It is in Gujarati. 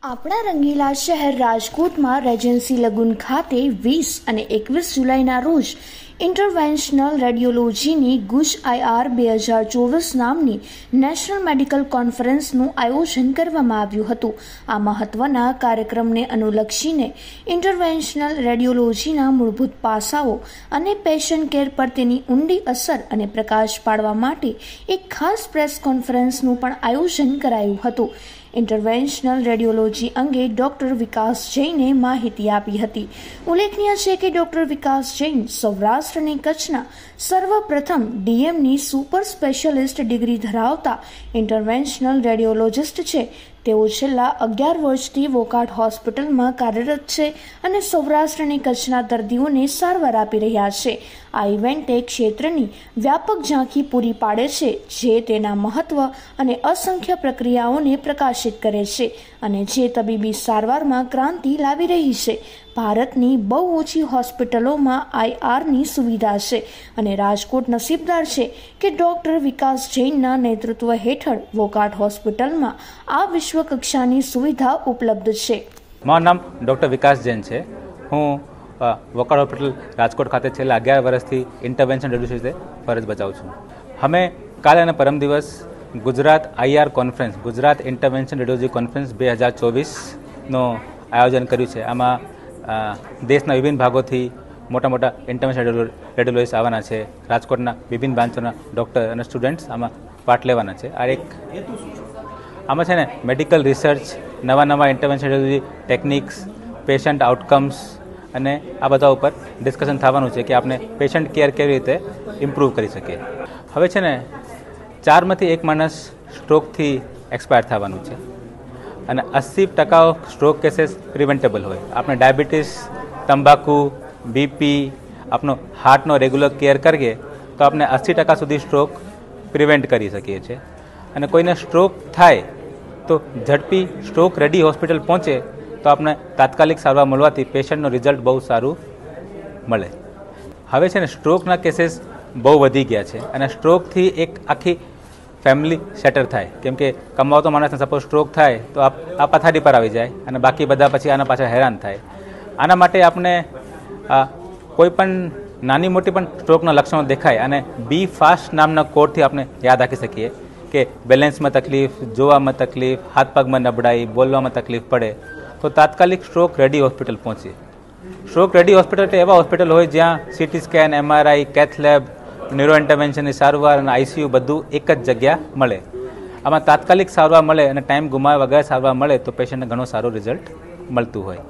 આપણા રંગીલા શહેર રાજકોટમાં રેજન્સી લગુન ખાતે 20 અને 21 જુલાઈના રોજ ઇન્ટરવેન્શનલ રેડિયોલોજીની ગુજ IR 2024 નામની નેશનલ મેડિકલ કોન્ફરન્સનું આયોજન કરવામાં આવ્યું હતું। આ મહત્વના કાર્યક્રમને અનુલક્ષીને ઇન્ટરવેન્શનલ રેડિયોલોજીના મૂળભૂત પાસાઓ અને પેશન્ટ કેર પર તેની ઊંડી અસર અને પ્રકાશ પાડવા માટે એક ખાસ પ્રેસ કોન્ફરન્સનું પણ આયોજન કરાયું હતું। ઇન્ટરવેન્શનલ રેડિયોલોજી અંગે ડોક્ટર વિકાસ જૈને માહિતી આપી હતી। ઉલ્લેખનીય છે કે ડોક્ટર વિકાસ જૈન સૌરાષ્ટ્ર અને કચ્છના સર્વપ્રથમ DMની સુપર સ્પેશિયાલિસ્ટ ડિગ્રી ધરાવતા ઇન્ટરવેન્શનલ રેડિયોલોજિસ્ટ છે। તેઓ છેલ્લા 11 વર્ષથી વોકાર્ડ હોસ્પિટલમાં કાર્યરત છે અને સૌરાષ્ટ્ર અને કચ્છના દર્દીઓને સારવાર આપી રહ્યા છે। આ ઇવેન્ટ એ ક્ષેત્રની વ્યાપક ઝાંખી પૂરી પાડે છે, જે તેના મહત્વ અને અસંખ્ય પ્રક્રિયાઓને પ્રકાશિત કરે છે અને જે તબીબી સારવારમાં ક્રાંતિ લાવી રહી છે। ભારતની બહુ ઓછી હોસ્પિટલોમાં IRની સુવિધા છે અને રાજકોટ નસીબદાર છે કે ડોક્ટર વિકાસ જૈનના નેતૃત્વ હેઠળ વોકાર્ડ હોસ્પિટલમાં આ વિશ્વ કક્ષાની સુવિધા ઉપલબ્ધ છે। મારું નામ ડૉક્ટર વિકાસ જૈન છે। હું વોકાર્ડ હોસ્પિટલ રાજકોટ ખાતે છેલ્લા 11 વર્ષથી ઇન્ટરવેન્શન રેડિયોલોજી રીતે ફરજ બજાવું છું। અમે કાલે અને પરમ દિવસ Gujarat IR conference, Gujarat intervention radiology conference 2024નું આયોજન કર્યું છે। આમાં દેશના વિભિન્ન ભાગોથી મોટા મોટા ઇન્ટરવેન્શન રેડિયોલોજીસ્ટ આવવાના છે। રાજકોટના વિભિન્ન બ્રાન્ચોના ડૉક્ટર અને સ્ટુડન્ટ્સ આમાં પાર્ટ લેવાના છે। આમાં છે ને મેડિકલ રિસર્ચ, નવા intervention radiology techniques, patient outcomes અને આ બધા ઉપર ડિસ્કશન થવાનું છે કે આપણે પેશન્ટ કેર કેવી રીતે ઇમ્પ્રૂવ કરી શકીએ। હવે છે ને 4માંથી 1 માણસ સ્ટ્રોકથી એક્સપાયર થવાનું છે અને 80% સ્ટ્રોક કેસીસ પ્રિવેન્ટેબલ હોય। આપણે ડાયાબિટીસ, તંબાકુ, BP, આપણો હાર્ટનો રેગ્યુલર કેર કરીએ તો આપણે 80% સુધી સ્ટ્રોક પ્રિવેન્ટ કરી શકીએ છીએ। અને કોઈને સ્ટ્રોક થાય તો ઝડપી સ્ટ્રોક રેડી હોસ્પિટલ પહોંચે તો આપણે તાત્કાલિક સારવાર મળવાથી પેશન્ટનું રિઝલ્ટ બહુ સારું મળે। હવે છે ને સ્ટ્રોકના કેસીસ બહુ વધી ગયા છે અને સ્ટ્રોકથી એક આખી ફેમિલી સેટર થાય, કેમ કે કમાવતો માણસને સપોઝ સ્ટ્રોક થાય તો આ પથારી પર આવી જાય અને બાકી બધા પછી આના પાછળ હેરાન થાય। આના માટે આપણે કોઈ પણ નાની મોટી પણ સ્ટ્રોકના લક્ષણો દેખાય અને BE-FAST નામના કોડથી આપણે યાદ રાખી શકીએ કે બેલેન્સમાં તકલીફ, જોવામાં તકલીફ, હાથ પગમાં નબળાઈ, બોલવામાં તકલીફ પડે તો તાત્કાલિક સ્ટ્રોક રેડી હોસ્પિટલ પહોંચીએ। સ્ટ્રોક રેડી હોસ્પિટલ એટલે એવા હોસ્પિટલ હોય જ્યાં CT scan, MRI, cath lab, neuro ઇન્ટરવેન્શનની સારવાર અને ICU બધું એક જ જગ્યા મળે। આમાં તાત્કાલિક સારવાર મળે અને ટાઈમ ગુમાવ્યા વગર સારવાર મળે તો પેશન્ટને ઘણું સારું રિઝલ્ટ મળતું હોય।